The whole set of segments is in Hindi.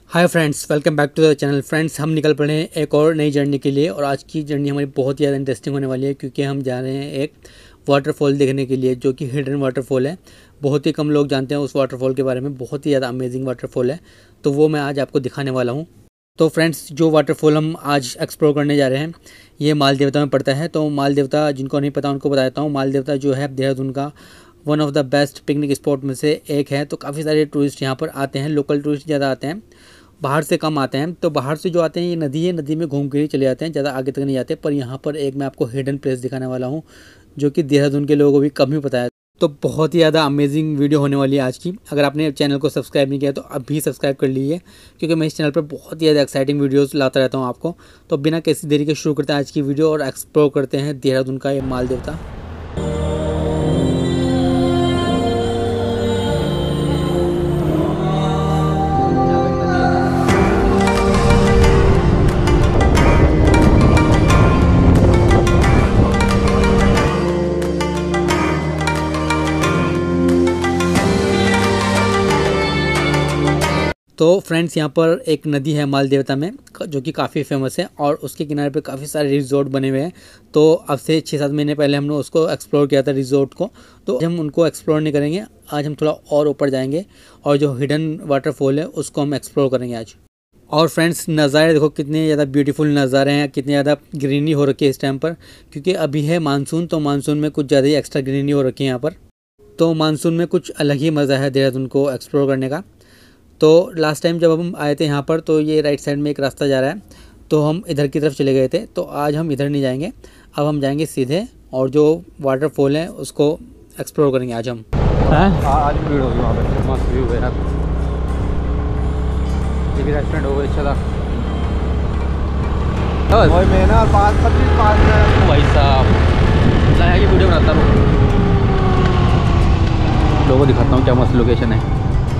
Hi friends, welcome back to the channel. Friends, हम निकल पड़े हैं एक और नई जर्नी के लिए और आज की जर्नी हमारी बहुत ही ज़्यादा इंटरेस्टिंग होने वाली है क्योंकि हम जा रहे हैं एक वाटरफॉल देखने के लिए जो कि हिडन वाटरफॉल है। बहुत ही कम लोग जानते हैं उस वाटरफॉल के बारे में। बहुत ही ज़्यादा अमेजिंग वाटरफॉल है, तो वो मैं आज आपको दिखाने वाला हूँ। तो फ्रेंड्स, जो वाटरफॉल हम आज एक्सप्लोर करने जा रहे हैं ये माल देवता में पड़ता है। तो माल देवता जिनको नहीं पता उनको बता देता हूँ। माल देवता जो है देहरादून का one of the best picnic spot में से एक है। तो काफ़ी सारे टूरिस्ट यहाँ पर आते हैं। लोकल टूरिस्ट ज़्यादा आते हैं, बाहर से कम आते हैं। तो बाहर से जो आते हैं ये नदी है, नदी में घूम के ही चले जाते हैं, ज़्यादा आगे तक नहीं जाते। पर यहाँ पर एक मैं आपको हिडन प्लेस दिखाने वाला हूँ जो कि देहरादून के लोगों को भी कम ही पता है। तो बहुत ही ज़्यादा अमेजिंग वीडियो होने वाली है आज की। अगर आपने चैनल को सब्सक्राइब नहीं किया तो अभी सब्सक्राइब कर लीजिए क्योंकि मैं इस चैनल पर बहुत ही ज़्यादा एक्साइटिंग वीडियोस लाता रहता हूँ आपको। तो बिना किसी देरी के शुरू करते हैं आज की वीडियो और एक्सप्लोर करते हैं देहरादून का ये माल देवता। तो फ्रेंड्स, यहाँ पर एक नदी है माल देवता में जो कि काफ़ी फेमस है और उसके किनारे पे काफ़ी सारे रिजॉर्ट बने हुए हैं। तो अब से 6-7 महीने पहले हमने उसको एक्सप्लोर किया था रिजॉर्ट को। तो हम उनको एक्सप्लोर नहीं करेंगे, आज हम थोड़ा और ऊपर जाएंगे और जो हिडन वाटरफॉल है उसको हम एक्सप्लोर करेंगे आज। और फ्रेंड्स, नज़ारे देखो कितने ज़्यादा ब्यूटीफुल नज़ारे हैं, कितनी ज़्यादा ग्रीनरी हो रखी है इस टाइम पर क्योंकि अभी है मानसून। तो मानसून में कुछ ज़्यादा ही एक्स्ट्रा ग्रीनरी हो रखी है यहाँ पर। तो मानसून में कुछ अलग ही मज़ा है देहरादून को एक्सप्लोर करने का। तो लास्ट टाइम जब हम आए थे यहाँ पर तो ये राइट साइड में एक रास्ता जा रहा है, तो हम इधर की तरफ चले गए थे। तो आज हम इधर नहीं जाएंगे, अब हम जाएंगे सीधे और जो वाटरफॉल है उसको एक्सप्लोर करेंगे आज हम। आज भीड़ होगी वहाँ पे, मस्त व्यू है यार। ये भी रेस्टोरेंट होगा अच्छा था। मैं ना 5-25 भाई साहब लाया ये वीडियो बनाता हूँ, लोगों को दिखाता हूँ क्या मस्त लोकेशन है।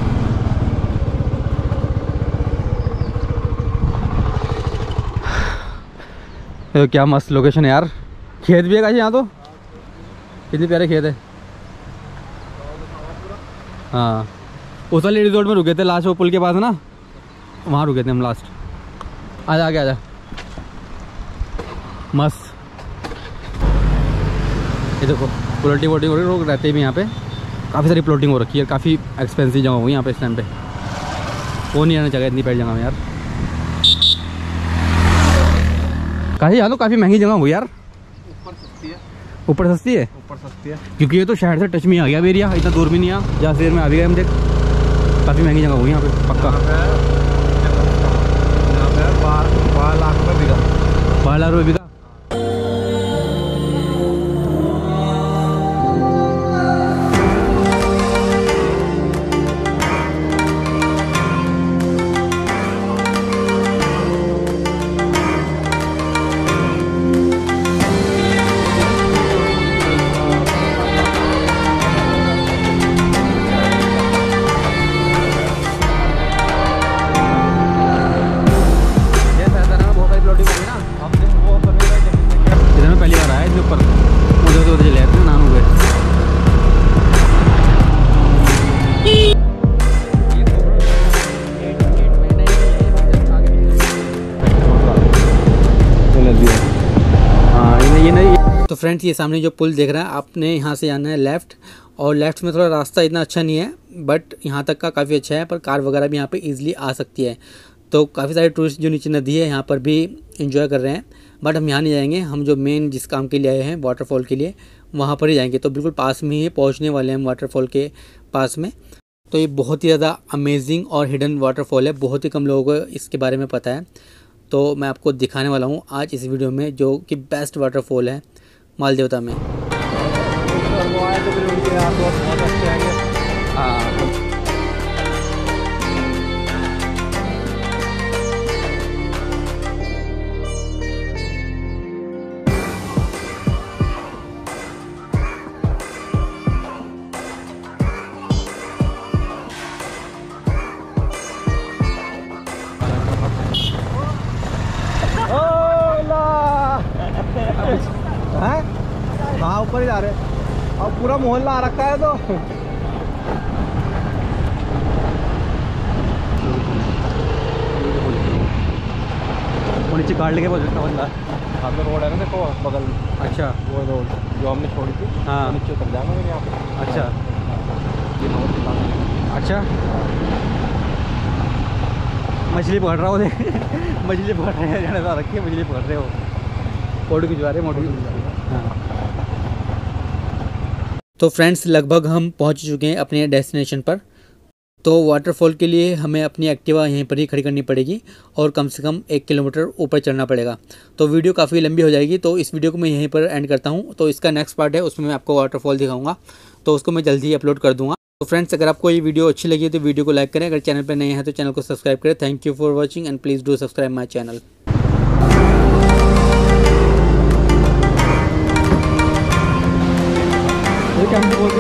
तो क्या मस्त लोकेशन है यार। खेत भी है कैसे यहाँ, तो कितने प्यारे खेत है। हाँ, उस वाले रिजॉर्ट में रुके थे लास्ट, वो पुल के पास है ना, वहाँ रुके थे हम लास्ट। आजा आगे आजा, मस्त। ये देखो प्लॉटिंग वोटिंग हो रही है, लोग रहते भी यहाँ पे। काफ़ी सारी प्लॉटिंग हो रखी है, काफ़ी एक्सपेंसिव जगह हुई यहाँ पे इस टाइम पे। वो नहीं आना चाहिए इतनी पैर जगह में यार। कहीं यहाँ तो काफ़ी महंगी जगह हुई यार। ऊपर सस्ती है। ऊपर सस्ती है, ऊपर सस्ती है क्योंकि ये तो शहर से टच में आ गया एरिया, इतना दूर भी नहीं आ जहाँ शहर में आ भी गए हम। देख काफ़ी महंगी जगह हुई यहाँ पे पक्का। यहाँ पे 12 लाख रुपये बिका। 12 लाख रुपये बिका। पहली बार आया इसके ऊपर, उधर से उधर चले जाते हैं नाम हुए। तो फ्रेंड्स, ये सामने जो पुल देख रहा है आपने, यहाँ से जाना है लेफ़्ट और लेफ़्ट में थोड़ा रास्ता इतना अच्छा नहीं है बट यहाँ तक का काफ़ी अच्छा है। पर कार वगैरह भी यहाँ पे ईजिली आ सकती है। तो काफ़ी सारे टूरिस्ट जो नीचे नदी है यहाँ पर भी इंजॉय कर रहे हैं। बट हम यहाँ नहीं जाएंगे, हम जो मेन जिस काम के लिए आए हैं वाटरफॉल के लिए वहाँ पर ही जाएंगे। तो बिल्कुल पास में ही पहुँचने वाले हैं हम वाटरफॉल के पास में। तो ये बहुत ही ज़्यादा अमेजिंग और हिडन वाटरफॉल है, बहुत ही कम लोगों को इसके बारे में पता है। तो मैं आपको दिखाने वाला हूँ आज इस वीडियो में जो कि बेस्ट वाटरफॉल है माल देवता में। हाँ ऊपर ही जा रहे हैं और पूरा मोहल्ला आ रखा है तो नीचे कार लेके पहुँच सकता बंदा। हाथ में रोड है ना, देखो बगल में, अच्छा वो रोड जो हमने छोड़ी थी, हाँ। वो नीचे उतर जाएंगे यहाँ पे। अच्छा ये नंबर दिखा देंगे। अच्छा, मछली पकड़ रहा हो देख मछली पकड़ रहे हैं, जाने रखी है, मछली पकड़ रहे हो, फोटो खिंचवा रहे मोटू। हाँ तो फ्रेंड्स लगभग हम पहुंच चुके हैं अपने डेस्टिनेशन पर। तो वाटरफॉल के लिए हमें अपनी एक्टिवा यहीं पर ही खड़ी करनी पड़ेगी और कम से कम 1 किलोमीटर ऊपर चढ़ना पड़ेगा। तो वीडियो काफ़ी लंबी हो जाएगी, तो इस वीडियो को मैं यहीं पर एंड करता हूं। तो इसका नेक्स्ट पार्ट है, उसमें मैं आपको वाटरफॉल दिखाऊंगा, तो उसको मैं जल्दी ही अपलोड कर दूंगा। तो फ्रेंड्स अगर आपको ये वीडियो अच्छी लगी तो वीडियो को लाइक करें, अगर चैनल पर नए हैं तो चैनल को सब्सक्राइब करें। Thank you for watching and please do subscribe my channel. ये कैंप बोलते